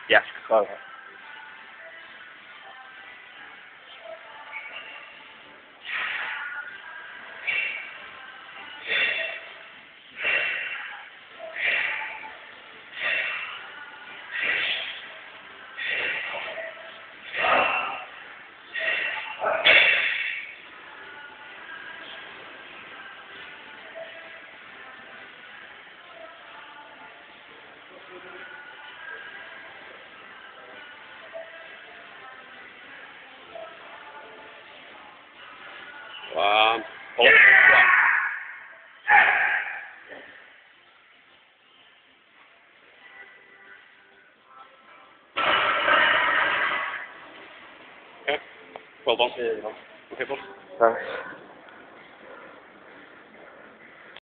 Yes. Okay. Hold it. Okay. Well done. Okay, boss. Thanks.